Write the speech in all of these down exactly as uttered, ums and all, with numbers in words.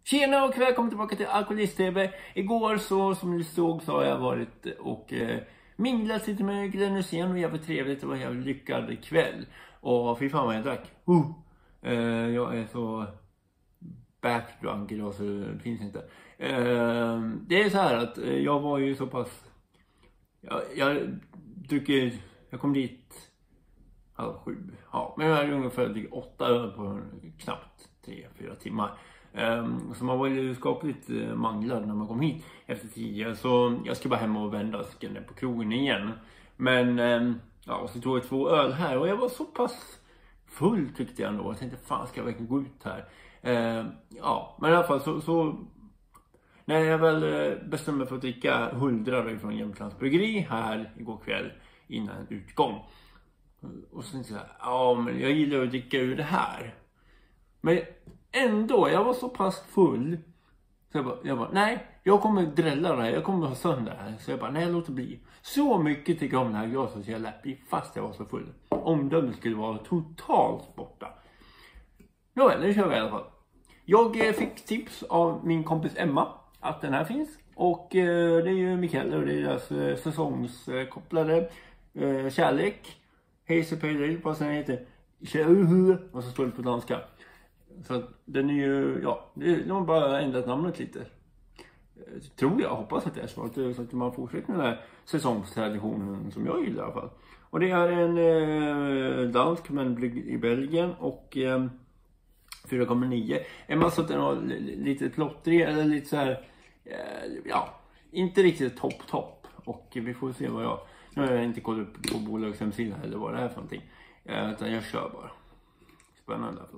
Tjena och välkommen tillbaka till Alkoholist T V. Igår så, som ni såg, så har jag varit och eh, minglat lite med Glenn Hysén och jävligt trevligt. Det var en jävligt lyckad kväll. Och fy fan vad jag drack. Uh. Eh, jag är så backdrunk idag så det finns inte. Eh, det är så här att eh, jag var ju så pass... Jag, jag druckit... Jag kom dit halv sju. Ja, men jag hade ungefär åtta öl på knappt tre, fyra timmar. Um, så man var ju skapligt uh, manglad när man kom hit efter tidigare. Så jag ska bara hem och vända ner på krogen igen. Men um, ja, och så tog jag två öl här. Och jag var så pass full tyckte jag ändå. Jag tänkte fan ska jag verkligen gå ut här. Uh, ja, men i alla fall så, så när jag väl uh, bestämde mig för att dricka hundrare från Jämtlands bryggeri här igår kväll innan utgång. Och så tänkte jag, ja men jag gillar att dricka ur det här. Men ändå, jag var så pass full. Så jag bara, jag bara nej, jag kommer drälla det här. Jag kommer ha sönder här. Så jag bara, nej, låt det bli. Så mycket tycker jag om det här glaset så jag lät bli fast jag var så full. Omdömet skulle vara totalt borta. Nåväl, nu kör vi i alla fall. Jag eh, fick tips av min kompis Emma att den här finns. Och eh, det är ju Mikael och det är deras eh, säsongskopplade eh, kärlek. Hazy Pale Ale, vad sen heter. Och så står det på danska. Så att den är ju, ja, de har bara ändrat namnet lite. Tror jag, hoppas att det är så att, så att man fortsätter med den här säsongstraditionen som jag gillar i alla fall. Och det är en eh, dansk men i Belgien och eh, fyra komma nio. En massa att den har lite plottrig eller lite så här, eh, ja, inte riktigt topp topp. Och vi får se vad jag, nu har jag inte kollat upp på bolags hemsida eller vad det är för någonting. Eh, utan jag kör bara. Spännande i alla fall.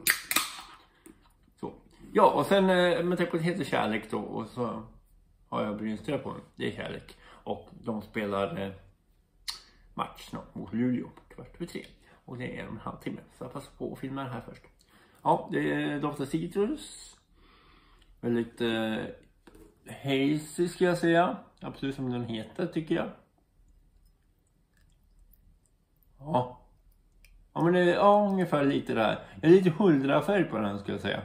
Ja, och sen med tanke på att det heter kärlek då, och så har jag brynströ på mig. Det är kärlek. Och de spelar eh, match snart mot Luleå på kvart över tre. Och det är en halvtimme. Så jag passar på att filma det här först. Ja, det doftar citrus. Väldigt eh, hazy ska jag säga. Absolut som den heter tycker jag. Ja. Ja, men det är ja, ungefär lite där. Jag är lite huldrafärg på den ska jag säga.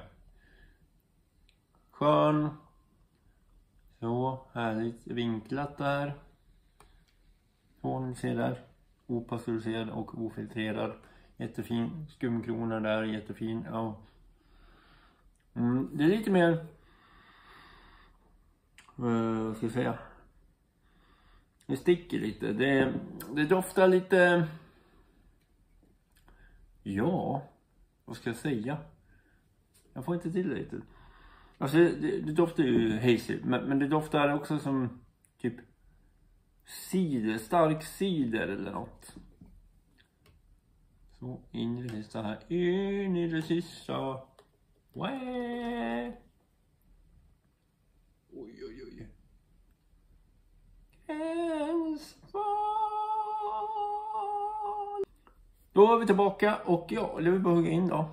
Skön. Så, härligt vinklat där. Så, ni ser där. Opastöriserad och ofiltrerad. Jättefin. Skumkrona där, jättefin. Ja. Mm, det är lite mer... Uh, vad ska jag säga? Det sticker lite. Det, det doftar lite... Ja, vad ska jag säga? Jag får inte till det lite. Alltså det, det doftar ju hazy, men, men det doftar också som typ cider, stark cider eller något. Så in i det sista här, in i det sista. Wee. Oj oj oj. Då är vi tillbaka och ja, det vill bara hugga in då.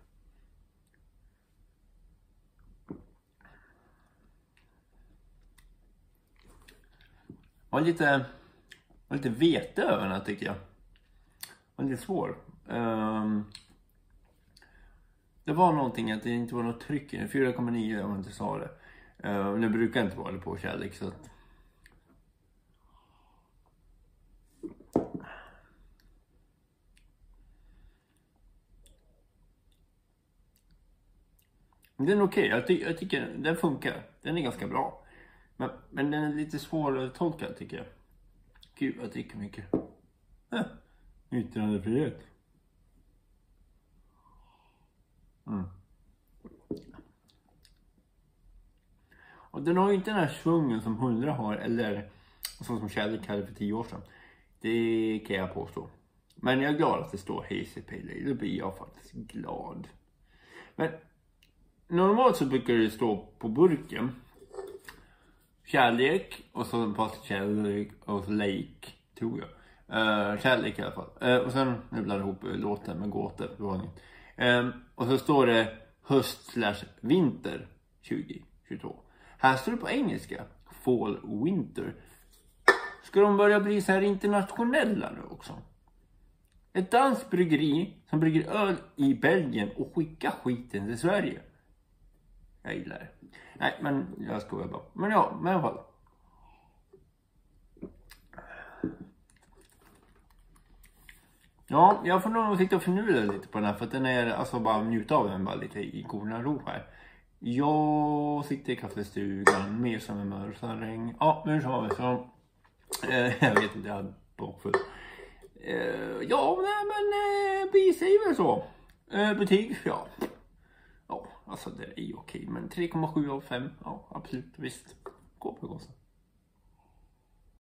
Var lite, var lite vete över den här tycker jag. Var lite svår. Um, det var någonting att det inte var något tryck i den. fyra komma nio om man inte sa det. Uh, det brukar inte vara det på kärlek så att... Den är okej. Okay. Jag, ty jag tycker den funkar. Den är ganska bra. Men, men den är lite svår att tolka tycker jag. Gud, jag dricker mycket. Äh, yttrandefrihet. Mm. Och den har ju inte den här svungen som hundra har. Eller så som kärlek hade för tio år sedan. Det kan jag påstå. Men jag är glad att det står Hazy Pale Ale. Då blir jag faktiskt glad. Men normalt så brukar det stå på burken. Kärlek och så fast kärlek och så lake tror jag. Uh, kärlek i alla fall. Uh, och sen nu blandar jag ihop låten med gåtor. Uh, och så står det höst slash vinter tjugo tjugotvå. Här står det på engelska. Fall winter. Ska de börja bli så här internationella nu också? Ett danskt bryggeri som brygger öl i Belgien och skickar skiten till Sverige. Jag gillar det. Nej, men jag skojar bara. Men ja, men i alla fall. Ja, jag får nog sitta och förnula lite på den här. För att den är, alltså bara njuta av den bara lite i goda ro här. Jag sitter i kaffestugan med som en mörsaring. Ja, nu så har vi så. Eh, jag vet inte, jag är bakfull. Eh, ja, nej men eh, vi säger väl så. Eh, betyg, ja. Ja, alltså det är ju okej. Men tre komma sju av fem, ja absolut, visst. Gå på gåsen.